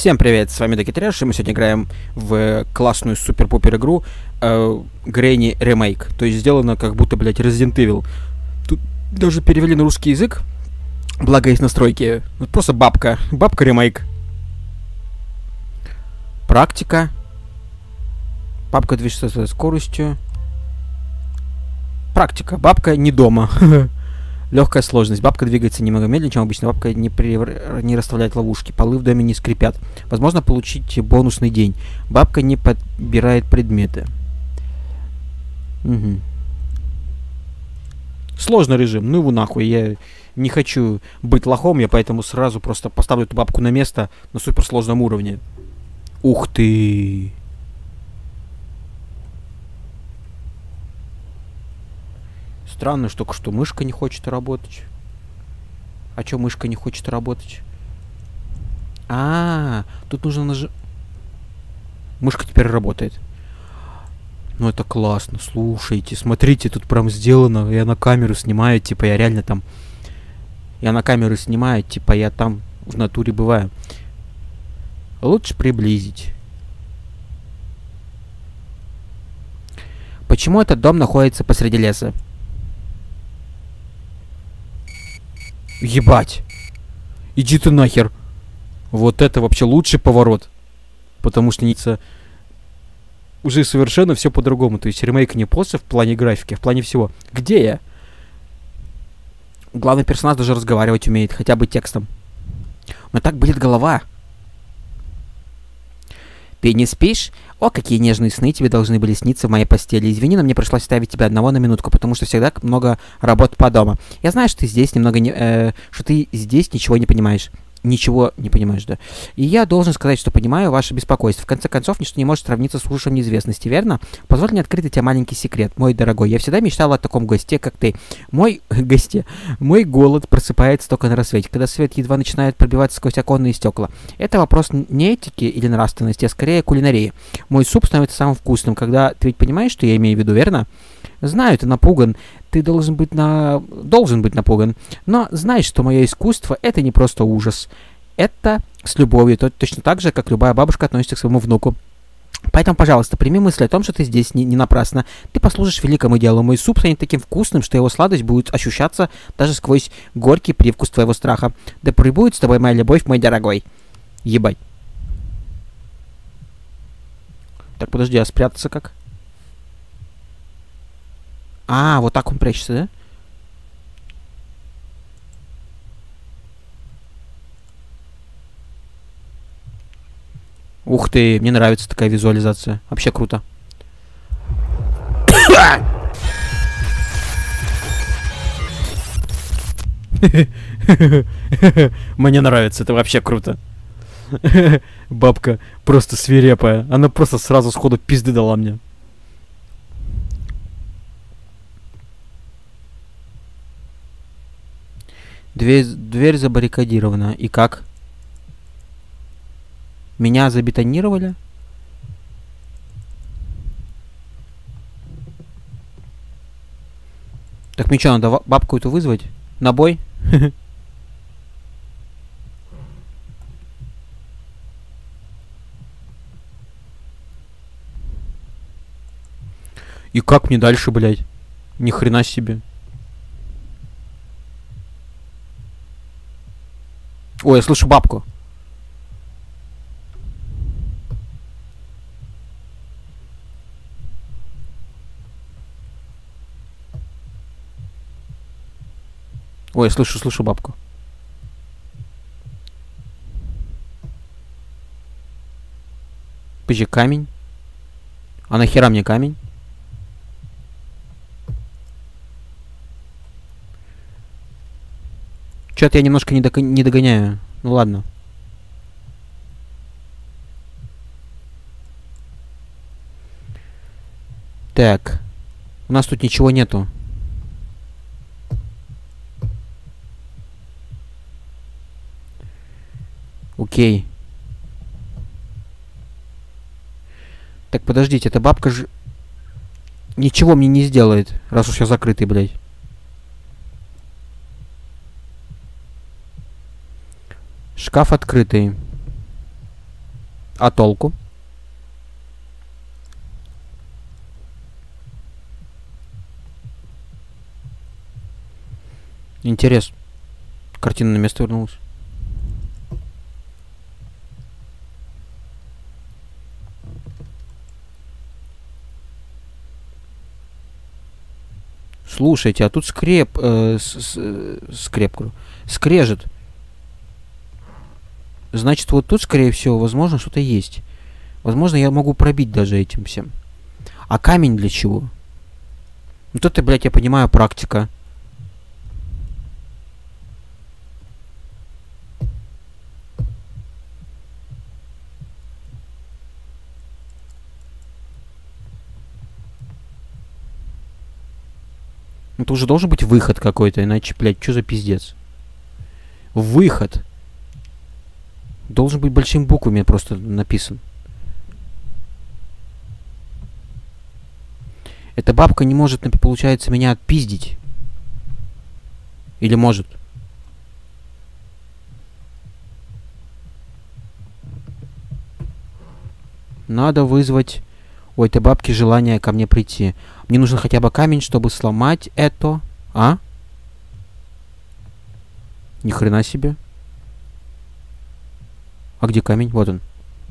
Всем привет, с вами Докитряш, и мы сегодня играем в классную супер-пупер игру Granny Remake. То есть сделано как будто, блять, Resident Evil. Тут даже перевели на русский язык, благо есть настройки. Вот просто бабка ремейк. Практика. Бабка движется со скоростью. Практика. Бабка не дома. Легкая сложность. Бабка двигается немного медленнее, чем обычно. Бабка не расставляет ловушки. Полы в доме не скрипят. Возможно получить бонусный день. Бабка не подбирает предметы. Угу. Сложный режим. Ну его нахуй. Я не хочу быть лохом. Я поэтому сразу просто поставлю эту бабку на место на суперсложном уровне. Ух ты! Странно, что только что мышка не хочет работать. А чё мышка не хочет работать? Тут нужно нажать. Мышка теперь работает. Ну это классно, слушайте, смотрите, тут прям сделано. Я на камеру снимаю, типа я реально там. Я на камеру снимаю, типа я там в натуре бываю. Лучше приблизить. Почему этот дом находится посреди леса? Ебать. Иди ты нахер. Вот это вообще лучший поворот. Потому что уже совершенно все по-другому. То есть ремейк не просто в плане графики, а в плане всего. Где я? Главный персонаж даже разговаривать умеет, хотя бы текстом. Но так болит голова. Ты не спишь? О, какие нежные сны тебе должны были сниться в моей постели. Извини, но мне пришлось оставить тебя одного на минутку, потому что всегда много работ по дому. Я знаю, что ты здесь немного что ты здесь ничего не понимаешь. Ничего не понимаешь, да. И я должен сказать, что понимаю ваше беспокойство. В конце концов, ничто не может сравниться с ужасом неизвестности, верно? Позволь мне открыть тебе маленький секрет, мой дорогой. Я всегда мечтал о таком госте, как ты. Мой голод просыпается только на рассвете, когда свет едва начинает пробиваться сквозь оконные стекла. Это вопрос не этики или нравственности, а скорее кулинарии. Мой суп становится самым вкусным, когда... Ты ведь понимаешь, что я имею в виду, верно? Знаю, ты напуган. Ты должен быть напуган. Но знаешь, что мое искусство — это не просто ужас. Это с любовью, точно так же, как любая бабушка относится к своему внуку. Поэтому, пожалуйста, прими мысль о том, что ты здесь не напрасно. Ты послужишь великому делу. Мой суп станет таким вкусным, что его сладость будет ощущаться даже сквозь горький привкус твоего страха. Да пребудет с тобой моя любовь, мой дорогой. Ебать. Так, подожди, а спрятаться как? Вот так он прячется, да? Ух ты, мне нравится такая визуализация. Вообще круто. Мне нравится, это вообще круто. Бабка просто свирепая. Она просто сразу сходу пизды дала мне. Дверь забаррикадирована. И как? Меня забетонировали? Так мне что, надо бабку эту вызвать? На бой? И как мне дальше, блядь? Ни хрена себе. Ой, я слышу бабку. Ой, я слышу бабку. Подожди, камень. А нахера мне камень? Чё-то я немножко не догоняю. Ну ладно. Так. У нас тут ничего нету. Окей. Так, подождите, эта бабка же... Ничего мне не сделает, раз уж я закрытый, блядь. Шкаф открытый. А толку? Интерес. Картина на место вернулась. Слушайте, а тут скреп... скреп, говорю. Скрежет. Значит, вот тут, скорее всего, возможно, что-то есть. Возможно, я могу пробить даже этим всем. А камень для чего? Вот это, блядь, я понимаю, практика. Это уже должен быть выход какой-то, иначе, блядь, что за пиздец? Выход. Должен быть большими буквами просто написан. Эта бабка не может, получается, меня отпиздить. Или может? Надо вызвать у этой бабки желание ко мне прийти. Мне нужен хотя бы камень, чтобы сломать это. А? Ни хрена себе. А где камень? Вот он.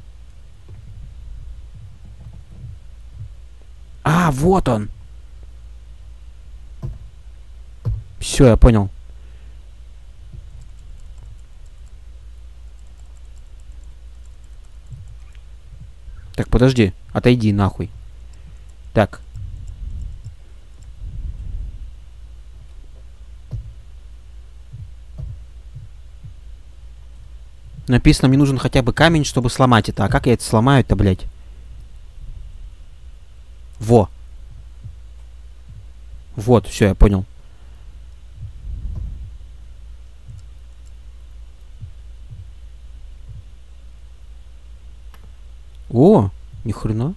А, вот он. Все, я понял. Так, подожди. Отойди нахуй. Так. Написано, мне нужен хотя бы камень, чтобы сломать это. А как я это сломаю-то, блядь? Во. Вот, все, я понял. О, ни хрена.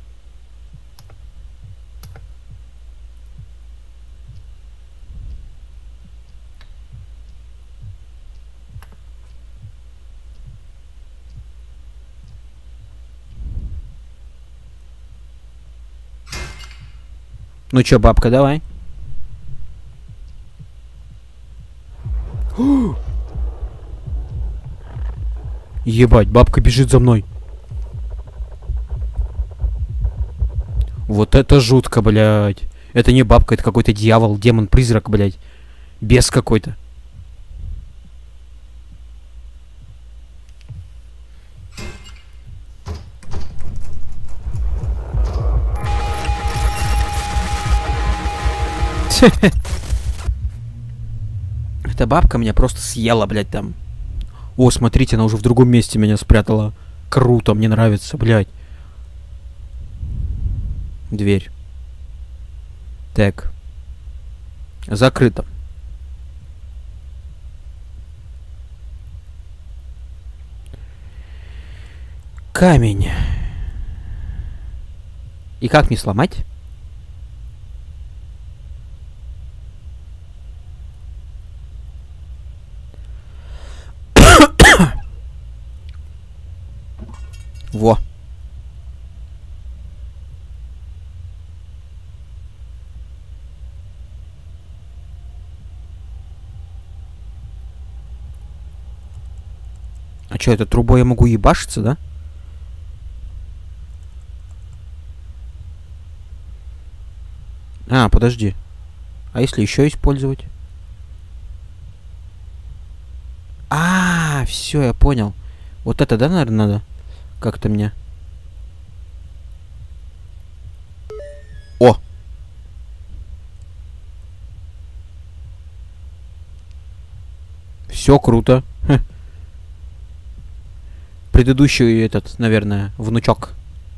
Ну чё, бабка, давай. Ебать, бабка бежит за мной. Вот это жутко, блядь. Это не бабка, это какой-то дьявол, демон, призрак, блядь. Бес какой-то. Эта бабка меня просто съела, блядь, там. О, смотрите, она уже в другом месте меня спрятала. Круто, мне нравится, блядь. Дверь. Так. Закрыто. Камень. И как мне сломать? Во. А чё, это трубой я могу ебашиться, да? А, подожди. А если еще использовать? А, все, я понял. Вот это, да, наверное, надо? Как-то мне. О! Все круто. Хм. Предыдущий этот, наверное, внучок.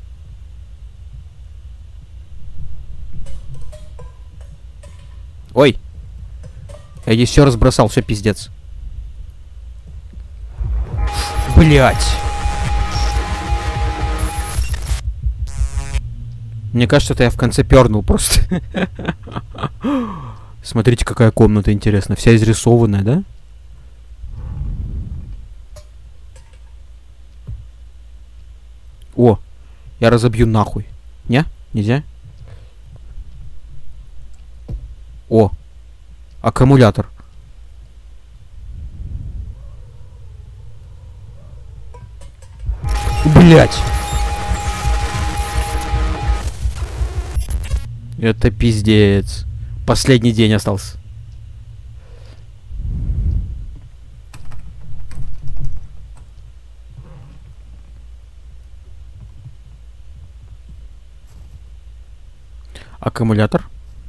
Ой! Я здесь все разбросал, все пиздец. Блять! Мне кажется, это я в конце пернул просто. Смотрите, какая комната интересная. Вся изрисованная, да? О, я разобью нахуй. Не? Нельзя? О, аккумулятор. Блять. Это пиздец. Последний день остался. Аккумулятор.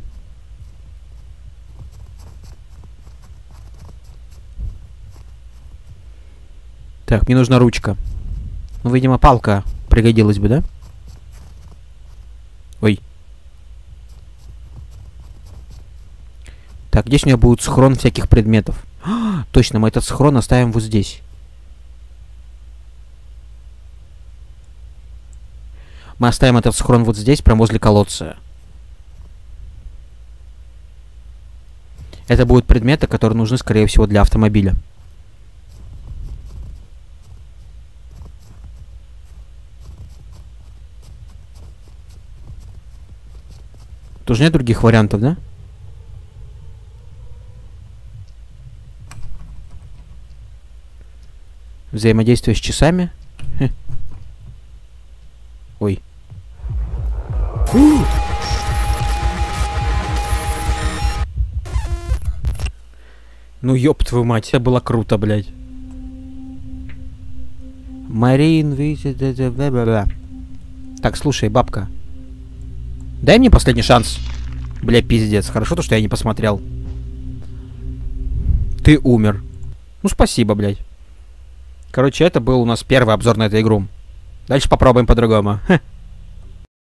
Так, мне нужна ручка. Ну, видимо, палка пригодилась бы, да? Ой. Так, здесь у меня будет схрон всяких предметов. Точно, мы этот схрон оставим вот здесь. Мы оставим этот схрон вот здесь, прямо возле колодца. Это будут предметы, которые нужны, скорее всего, для автомобиля. Тоже нет других вариантов, да? Взаимодействие с часами. Хе. Ой. Ну ёб твою мать, это было круто, блядь. Марин, так, слушай, бабка. Дай мне последний шанс. Бля, пиздец. Хорошо то, что я не посмотрел. Ты умер. Ну, спасибо, блядь. Короче, это был у нас первый обзор на эту игру. Дальше попробуем по-другому.